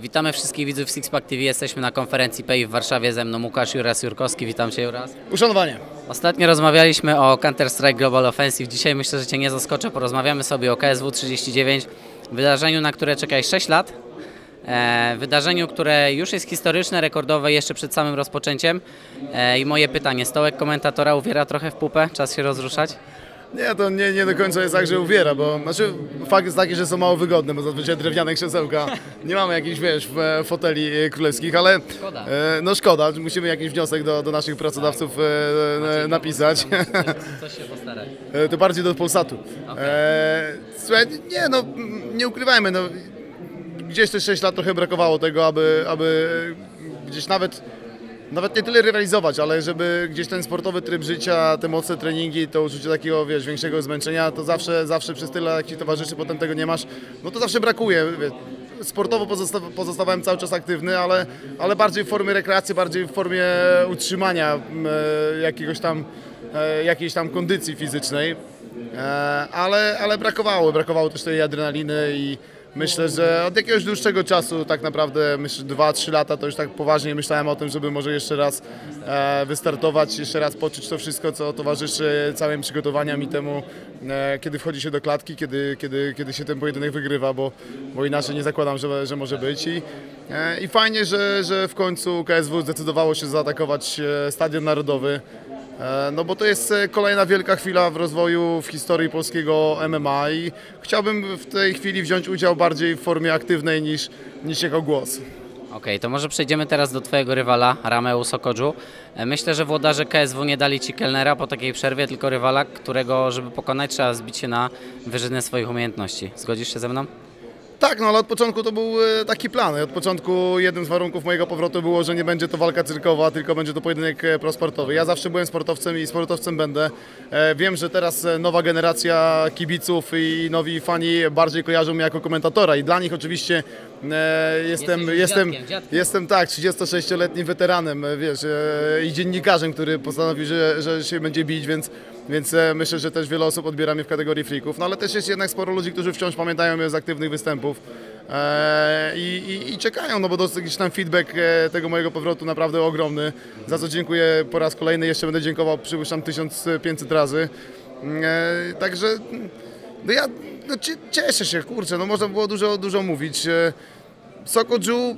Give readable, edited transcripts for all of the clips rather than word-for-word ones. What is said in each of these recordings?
Witamy wszystkich widzów Sixpack TV. Jesteśmy na konferencji PEI w Warszawie. Ze mną Łukasz Juras-Jurkowski. Witam Cię, Juras. Uszanowanie. Ostatnio rozmawialiśmy o Counter-Strike Global Offensive. Dzisiaj myślę, że Cię nie zaskoczę. Porozmawiamy sobie o KSW 39. Wydarzeniu, na które czekałeś 6 lat. Wydarzeniu, które już jest historyczne, rekordowe jeszcze przed samym rozpoczęciem. I moje pytanie, stołek komentatora uwiera trochę w pupę? Czas się rozruszać? Nie, to nie do końca jest tak, że uwiera, bo znaczy fakt jest taki, że są mało wygodne, bo zazwyczaj drewniane krzesełka, nie mamy jakichś, wiesz, foteli królewskich, ale Szkoda. No szkoda, musimy jakiś wniosek do naszych pracodawców napisać. Coś się postarać. To bardziej do Polsatu. Okay. Słuchaj, nie ukrywajmy, no, gdzieś te 6 lat trochę brakowało tego, aby gdzieś nawet nie tyle rywalizować, ale żeby gdzieś ten sportowy tryb życia, te mocne treningi, to uczucie takiego, wiesz, większego zmęczenia, to zawsze przez tyle, jak Ci towarzyszy, potem tego nie masz, no to zawsze brakuje. Wiesz. Sportowo pozostawałem cały czas aktywny, ale bardziej w formie rekreacji, bardziej w formie utrzymania jakiejś tam kondycji fizycznej, ale brakowało też tej adrenaliny i myślę, że od jakiegoś dłuższego czasu, tak naprawdę, myślę, 2-3 lata, to już tak poważnie myślałem o tym, żeby może jeszcze raz wystartować, jeszcze raz poczuć to wszystko, co towarzyszy całym przygotowaniom i temu, kiedy wchodzi się do klatki, kiedy się ten pojedynek wygrywa, bo inaczej nie zakładam, że może być. I fajnie, że w końcu KSW zdecydowało się zaatakować Stadion Narodowy. No bo to jest kolejna wielka chwila w rozwoju, w historii polskiego MMA i chciałbym w tej chwili wziąć udział bardziej w formie aktywnej niż jako głos. Okej, to może przejdziemy teraz do Twojego rywala, Rameu Sokoczu. Myślę, że włodarze KSW nie dali Ci kelnera po takiej przerwie, tylko rywala, którego, żeby pokonać, trzeba zbić się na wyżyny swoich umiejętności. Zgodzisz się ze mną? Tak, no ale od początku to był taki plan. Od początku jednym z warunków mojego powrotu było, że nie będzie to walka cyrkowa, tylko będzie to pojedynek prosportowy. Ja zawsze byłem sportowcem i sportowcem będę. Wiem, że teraz nowa generacja kibiców i nowi fani bardziej kojarzą mnie jako komentatora i dla nich oczywiście jestem tak, 36-letnim weteranem, wiesz, i dziennikarzem, który postanowił, że się będzie bić, więc myślę, że też wiele osób odbiera mnie w kategorii freaków. No ale też jest jednak sporo ludzi, którzy wciąż pamiętają mnie z aktywnych występów i czekają, no bo jakiś tam feedback tego mojego powrotu naprawdę ogromny, za co dziękuję po raz kolejny, jeszcze będę dziękował, przypuszczam, 1500 razy. Także no ja cieszę się, kurczę, no można było dużo mówić. Sokoczu,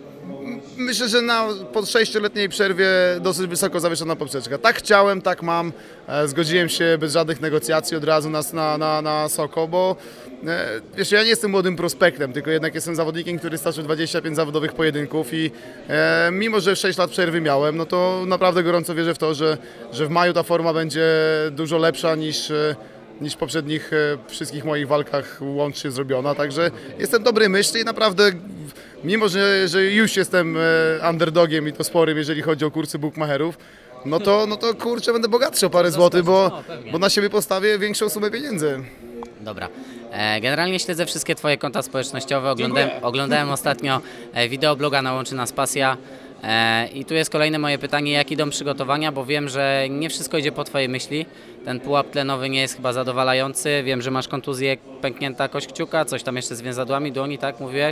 myślę, że po 6-letniej przerwie dosyć wysoko zawieszona poprzeczka. Tak chciałem, tak mam. Zgodziłem się bez żadnych negocjacji od razu na Soko, bo wiesz, ja nie jestem młodym prospektem, tylko jednak jestem zawodnikiem, który stoczył 25 zawodowych pojedynków i mimo, że 6 lat przerwy miałem, no to naprawdę gorąco wierzę w to, że w maju ta forma będzie dużo lepsza niż w poprzednich wszystkich moich walkach łącznie zrobiona. Także jestem dobrej myśli i naprawdę, mimo że już jestem underdogiem i to sporym, jeżeli chodzi o kursy bookmacherów, no to kurczę, będę bogatszy o parę złotych, bo na siebie postawię większą sumę pieniędzy. Dobra. Generalnie śledzę wszystkie Twoje konta społecznościowe. Oglądałem ostatnio wideobloga Na Łączy Nas Pasja. I tu jest kolejne moje pytanie, jak idą przygotowania, bo wiem, że nie wszystko idzie po Twojej myśli. Ten pułap tlenowy nie jest chyba zadowalający. Wiem, że masz kontuzję, pęknięta kość kciuka, coś tam jeszcze z więzadłami dłoni, tak mówiłeś.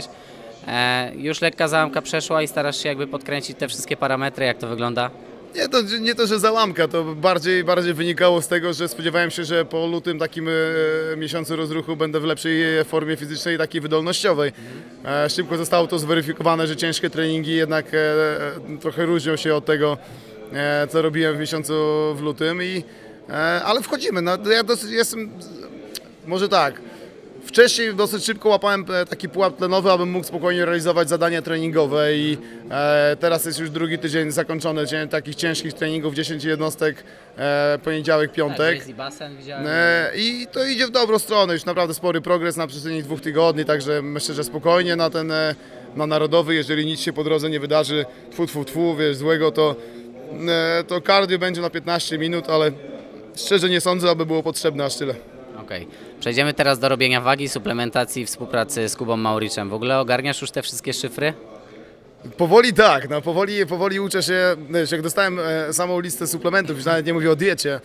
Już lekka załamka przeszła i starasz się jakby podkręcić te wszystkie parametry, jak to wygląda? Nie to, że załamka, to bardziej wynikało z tego, że spodziewałem się, że po lutym takim miesiącu rozruchu będę w lepszej formie fizycznej i takiej wydolnościowej. Szybko zostało to zweryfikowane, że ciężkie treningi jednak trochę różnią się od tego, co robiłem w lutym, ale wchodzimy. No, ja jestem, może tak. Wcześniej dosyć szybko łapałem taki pułap tlenowy, abym mógł spokojnie realizować zadania treningowe i teraz jest już drugi tydzień zakończony, dzień takich ciężkich treningów, 10 jednostek, poniedziałek, piątek. Tak, basen widziałem. I to idzie w dobrą stronę, już naprawdę spory progres na przestrzeni 2 tygodni, także myślę, że spokojnie na Narodowy, jeżeli nic się po drodze nie wydarzy, wiesz, złego, to cardio będzie na 15 minut, ale szczerze nie sądzę, aby było potrzebne aż tyle. Okej. Przejdziemy teraz do robienia wagi, suplementacji, współpracy z Kubą Mauriczem. W ogóle ogarniasz już te wszystkie szyfry? Powoli tak, no powoli uczę się, wiesz, jak dostałem samą listę suplementów, już nawet nie mówię o diecie,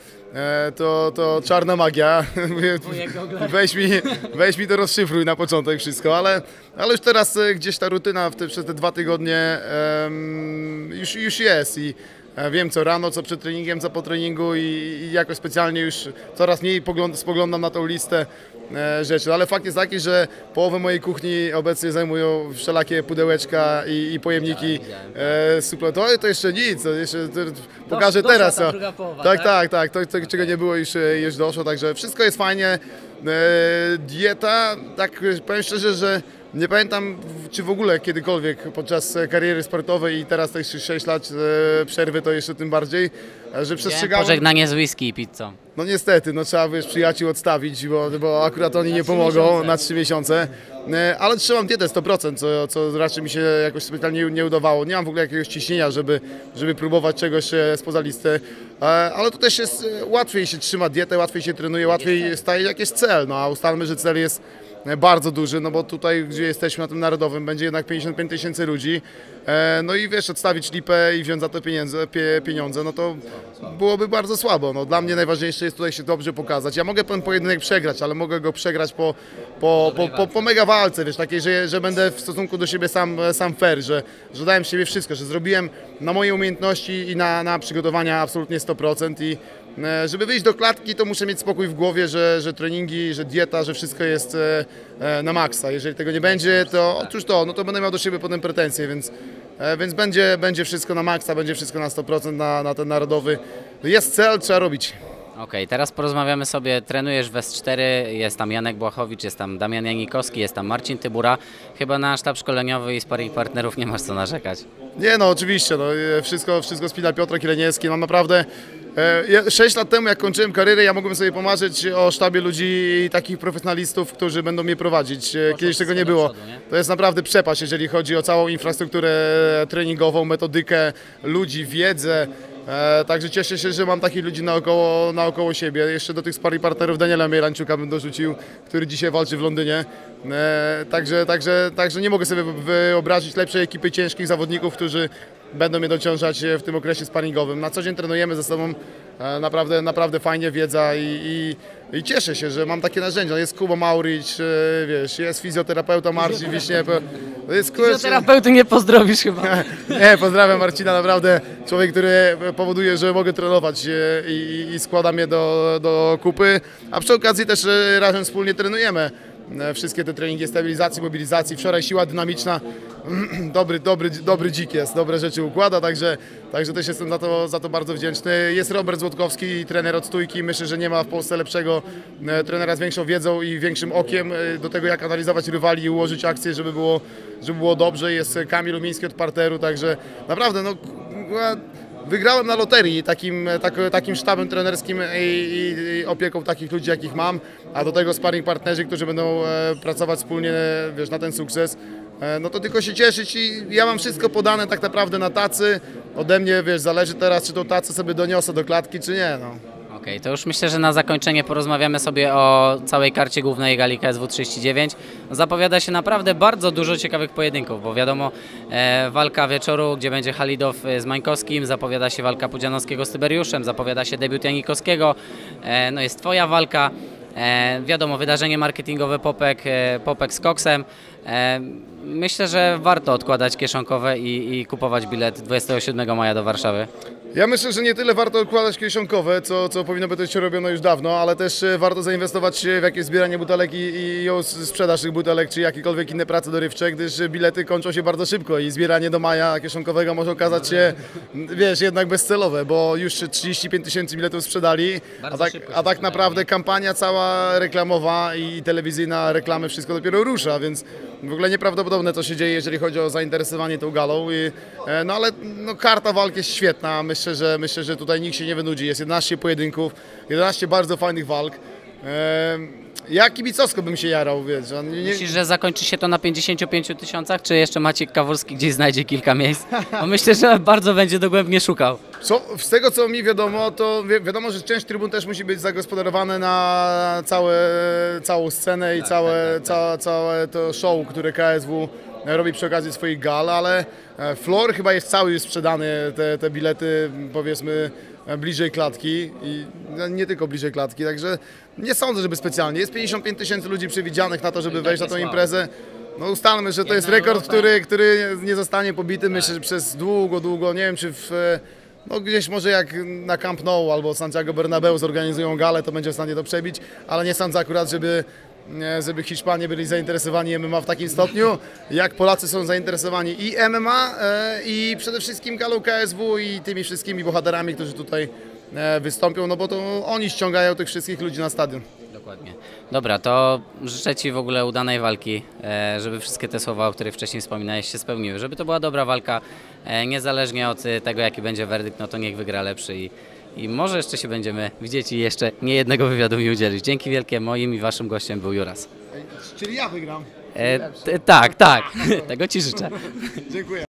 to czarna magia, mówię, weź mi to rozszyfruj na początek wszystko, ale już teraz gdzieś ta rutyna przez te 2 tygodnie już jest i wiem co rano, co przed treningiem, co po treningu i jakoś specjalnie już coraz mniej spoglądam na tą listę rzeczy, ale fakt jest taki, że połowę mojej kuchni obecnie zajmują wszelakie pudełeczka i pojemniki suplementowe. To jeszcze nic, to jeszcze pokażę teraz. Ta druga połowa, tak, to czego nie było już doszło, także wszystko jest fajnie. Dieta, tak powiem szczerze, że nie pamiętam, czy w ogóle kiedykolwiek podczas kariery sportowej i teraz tych 6 lat przerwy to jeszcze tym bardziej, że przestrzegałem. Pożegnanie z whisky i pizzą. No niestety, no trzeba przyjaciół odstawić, bo akurat oni nie pomogą na 3 miesiące. Ale trzymam dietę 100%, co raczej mi się jakoś specjalnie nie udawało. Nie mam w ogóle jakiegoś ciśnienia, żeby próbować czegoś spoza listy. Ale to też jest łatwiej się trzyma dietę, łatwiej się trenuje, łatwiej staje jak jest cel. No a ustalmy, że cel jest bardzo duży, no bo tutaj, gdzie jesteśmy na tym narodowym, będzie jednak 55 000 ludzi. No i wiesz, odstawić lipę i wziąć za to pieniądze, no to byłoby bardzo słabo. No, dla mnie najważniejsze jest tutaj się dobrze pokazać. Ja mogę ten pojedynek przegrać, ale mogę go przegrać po mega walce, wiesz, takiej, że będę w stosunku do siebie sam fair, że dałem siebie wszystko, że zrobiłem na moje umiejętności i na przygotowania absolutnie 100% i żeby wyjść do klatki, to muszę mieć spokój w głowie, że treningi, że dieta, że wszystko jest na maksa. Jeżeli tego nie będzie, to otóż no to będę miał do siebie potem pretensje, więc będzie wszystko na maksa, będzie wszystko na 100% na ten narodowy. Jest cel, trzeba robić. Okej, teraz porozmawiamy sobie, trenujesz w S4, jest tam Janek Błachowicz, jest tam Damian Janikowski, jest tam Marcin Tybura. Chyba na sztab szkoleniowy i sparring partnerów nie masz co narzekać. Nie no, oczywiście, no, wszystko spina Piotrek Ileniewski, no naprawdę 6 lat temu jak kończyłem karierę, ja mogłem sobie pomarzyć o sztabie ludzi i takich profesjonalistów, którzy będą mnie prowadzić. Kiedyś tego nie było. To jest naprawdę przepaść, jeżeli chodzi o całą infrastrukturę treningową, metodykę ludzi, wiedzę. Także cieszę się, że mam takich ludzi naokoło siebie. Jeszcze do tych sparring partnerów Daniela Mierańczuka bym dorzucił, który dzisiaj walczy w Londynie. Także nie mogę sobie wyobrazić lepszej ekipy ciężkich zawodników, którzy będą mnie dociążać w tym okresie sparingowym. Na co dzień trenujemy ze sobą, naprawdę fajnie, wiedza i cieszę się, że mam takie narzędzia. Jest Kuba Mauricz, wiesz, jest fizjoterapeuta Marcin Wiśniew. Fizjoterapeuty nie pozdrowisz chyba. Nie, pozdrawiam Marcina, naprawdę człowiek, który powoduje, że mogę trenować i składa mnie do kupy, a przy okazji też razem wspólnie trenujemy. Wszystkie te treningi stabilizacji, mobilizacji. Wczoraj siła dynamiczna, dobry dzik jest, dobre rzeczy układa, także też jestem za to bardzo wdzięczny. Jest Robert Złotkowski, trener od stójki. Myślę, że nie ma w Polsce lepszego trenera z większą wiedzą i większym okiem do tego, jak analizować rywali i ułożyć akcje, żeby było dobrze. Jest Kamil Umiński od parteru, także naprawdę no, wygrałem na loterii takim sztabem trenerskim i opieką takich ludzi, jakich mam, a do tego sparring partnerzy, którzy będą pracować wspólnie, wiesz, na ten sukces. No to tylko się cieszyć i ja mam wszystko podane tak naprawdę na tacy. Ode mnie, wiesz, zależy teraz, czy tą tacę sobie doniosę do klatki, czy nie. No. Okej, to już myślę, że na zakończenie porozmawiamy sobie o całej karcie głównej gali KSW 39. Zapowiada się naprawdę bardzo dużo ciekawych pojedynków, bo wiadomo, walka wieczoru, gdzie będzie Halidow z Mańkowskim, zapowiada się walka Pudzianowskiego z Tyberiuszem, zapowiada się debiut Janikowskiego, no jest twoja walka, wiadomo, wydarzenie marketingowe Popek z Koksem. Myślę, że warto odkładać kieszonkowe i kupować bilet 27 maja do Warszawy. Ja myślę, że nie tyle warto odkładać kieszonkowe, co powinno być robione już dawno, ale też warto zainwestować w jakieś zbieranie butelek i sprzedaż tych butelek, czy jakiekolwiek inne prace dorywcze, gdyż bilety kończą się bardzo szybko i zbieranie do maja kieszonkowego może okazać się, wiesz, jednak bezcelowe, bo już 35 000 biletów sprzedali, a tak naprawdę kampania cała reklamowa i telewizyjna, reklamy, wszystko dopiero rusza, więc w ogóle nieprawdopodobne, co się dzieje, jeżeli chodzi o zainteresowanie tą galą. No ale no, karta walki jest świetna. Myślę, że tutaj nikt się nie wynudzi. Jest 11 pojedynków, 11 bardzo fajnych walk. Ja kibicowsko bym się jarał, wiesz. Myślisz, że zakończy się to na 55 000, czy jeszcze Maciek Kawurski gdzieś znajdzie kilka miejsc? Bo myślę, że bardzo będzie dogłębnie szukał. Z tego, co mi wiadomo, to wiadomo, że część trybun też musi być zagospodarowane na całą scenę i całe to show, które KSW robi przy okazji swoich gal, ale floor chyba jest cały już sprzedany, te bilety powiedzmy bliżej klatki i nie tylko bliżej klatki, także nie sądzę, żeby specjalnie. Jest 55 000 ludzi przewidzianych na to, żeby wejść na tą imprezę. No ustalmy, że to jest rekord, który nie zostanie pobity, myślę, że przez długo, nie wiem czy no gdzieś może jak na Camp Nou albo Santiago Bernabeu zorganizują galę, to będzie w stanie to przebić, ale nie sądzę akurat, żeby Hiszpanie byli zainteresowani MMA w takim stopniu, jak Polacy są zainteresowani i MMA, i przede wszystkim galą KSW i tymi wszystkimi bohaterami, którzy tutaj wystąpią, no bo to oni ściągają tych wszystkich ludzi na stadion. Dokładnie. Dobra, to życzę Ci w ogóle udanej walki, żeby wszystkie te słowa, o których wcześniej wspominałeś, się spełniły. Żeby to była dobra walka, niezależnie od tego, jaki będzie werdykt, no to niech wygra lepszy i może jeszcze się będziemy widzieć i jeszcze nie jednego wywiadu mi udzielić. Dzięki wielkie, moim i Waszym gościem był Juras. Czyli ja wygram. Tak, tego Ci życzę. Dziękuję.